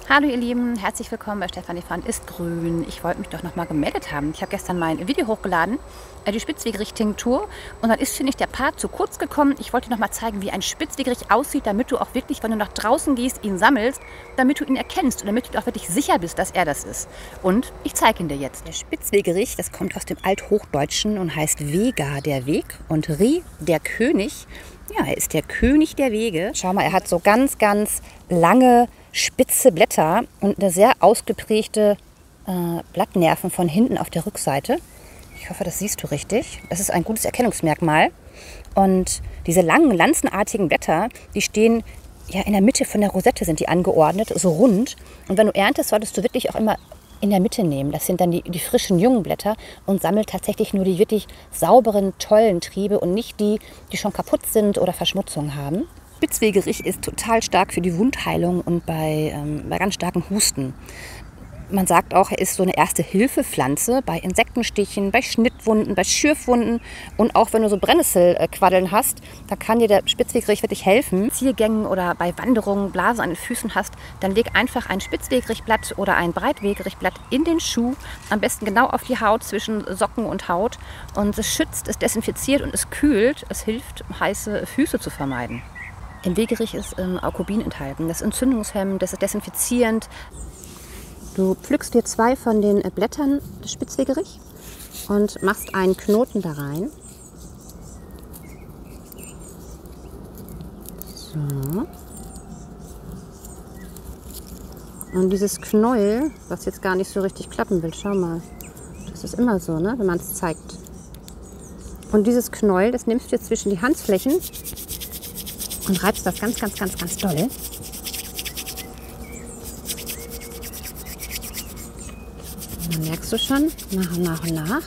Hallo ihr Lieben, herzlich willkommen bei Stefanie Pfand ist grün. Ich wollte mich doch noch mal gemeldet haben. Ich habe gestern mein Video hochgeladen, die Spitzwegerich-Tinktur. Und dann ist, finde ich, der Part zu kurz gekommen. Ich wollte noch mal zeigen, wie ein Spitzwegerich aussieht, damit du auch wirklich, wenn du nach draußen gehst, ihn sammelst, damit du ihn erkennst und damit du auch wirklich sicher bist, dass er das ist. Und ich zeige ihn dir jetzt. Der Spitzwegerich, das kommt aus dem Althochdeutschen und heißt Vega, der Weg, und Ri, der König. Ja, er ist der König der Wege. Schau mal, er hat so ganz, ganz lange, spitze Blätter und eine sehr ausgeprägte Blattnerven von hinten auf der Rückseite. Ich hoffe, das siehst du richtig. Das ist ein gutes Erkennungsmerkmal. Und diese langen, lanzenartigen Blätter, die stehen ja in der Mitte von der Rosette, sind die angeordnet, so rund. Und wenn du erntest, solltest du wirklich auch immer in der Mitte nehmen. Das sind dann die frischen, jungen Blätter und sammelt tatsächlich nur die wirklich sauberen, tollen Triebe und nicht die, die schon kaputt sind oder Verschmutzung haben. Spitzwegerich ist total stark für die Wundheilung und bei ganz starkem Husten. Man sagt auch, er ist so eine Erste-Hilfe-Pflanze bei Insektenstichen, bei Schnittwunden, bei Schürfwunden und auch wenn du so Brennnesselquaddeln hast, da kann dir der Spitzwegerich wirklich helfen. Ziergängen oder bei Wanderungen Blasen an den Füßen hast, dann leg einfach ein Spitzwegerichblatt oder ein Breitwegerichblatt in den Schuh, am besten genau auf die Haut zwischen Socken und Haut, und es schützt, es desinfiziert und es kühlt. Es hilft, heiße Füße zu vermeiden. Im Wegerich ist Aukubin enthalten. Das ist entzündungshemmend, das ist desinfizierend. Du pflückst dir 2 von den Blättern des Spitzwegerich und machst einen Knoten da rein. So. Und dieses Knäuel, was jetzt gar nicht so richtig klappen will, schau mal. Das ist immer so, ne, wenn man es zeigt. Und dieses Knäuel, das nimmst du jetzt zwischen die Handflächen und reibst das ganz, ganz, ganz, ganz doll. Dann merkst du schon, nach und nach.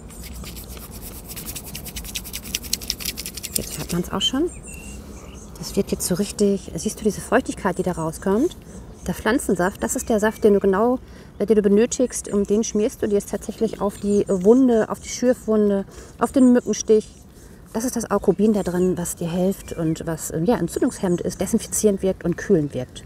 Jetzt hört man es auch schon. Das wird jetzt so richtig, siehst du diese Feuchtigkeit, die da rauskommt? Der Pflanzensaft, das ist der Saft, den du benötigst, und den schmierst du dir jetzt tatsächlich auf die Wunde, auf die Schürfwunde, auf den Mückenstich. Das ist das Aukubin da drin, was dir hilft und was ja, entzündungshemmend ist, desinfizierend wirkt und kühlend wirkt.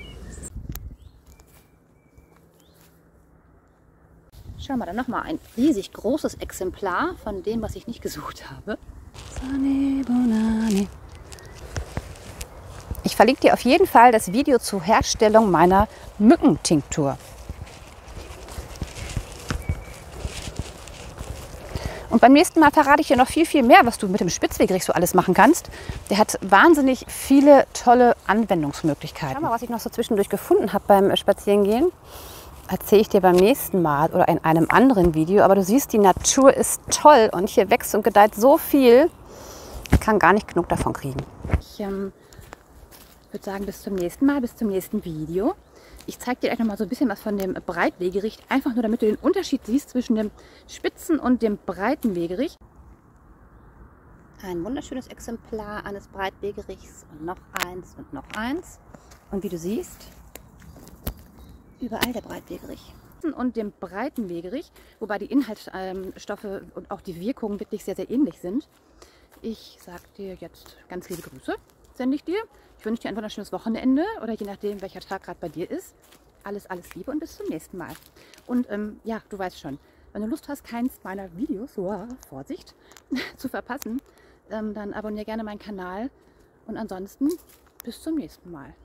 Schau mal, dann nochmal ein riesig großes Exemplar von dem, was ich nicht gesucht habe. Ich verlinke dir auf jeden Fall das Video zur Herstellung meiner Mückentinktur. Und beim nächsten Mal verrate ich dir noch viel, viel mehr, was du mit dem Spitzwegerich so alles machen kannst. Der hat wahnsinnig viele tolle Anwendungsmöglichkeiten. Schau mal, was ich noch so zwischendurch gefunden habe beim Spazierengehen. Erzähle ich dir beim nächsten Mal oder in einem anderen Video. Aber du siehst, die Natur ist toll und hier wächst und gedeiht so viel. Ich kann gar nicht genug davon kriegen. Ich würde sagen, bis zum nächsten Mal, bis zum nächsten Video. Ich zeige dir gleich noch mal so ein bisschen was von dem Breitwegerich, einfach nur damit du den Unterschied siehst zwischen dem spitzen und dem breiten Wegerich. Ein wunderschönes Exemplar eines Breitwegerichs und noch eins und noch eins. Und wie du siehst, überall der Breitwegerich. Und dem breiten Wegerich, wobei die Inhaltsstoffe und auch die Wirkungen wirklich sehr, sehr ähnlich sind. Ich sage dir jetzt ganz liebe Grüße, sende ich dir. Ich wünsche dir ein wunderschönes Wochenende oder je nachdem, welcher Tag gerade bei dir ist. Alles, alles Liebe und bis zum nächsten Mal. Und ja, du weißt schon, wenn du Lust hast, keins meiner Videos, Vorsicht, zu verpassen, dann abonniere gerne meinen Kanal. Und ansonsten bis zum nächsten Mal.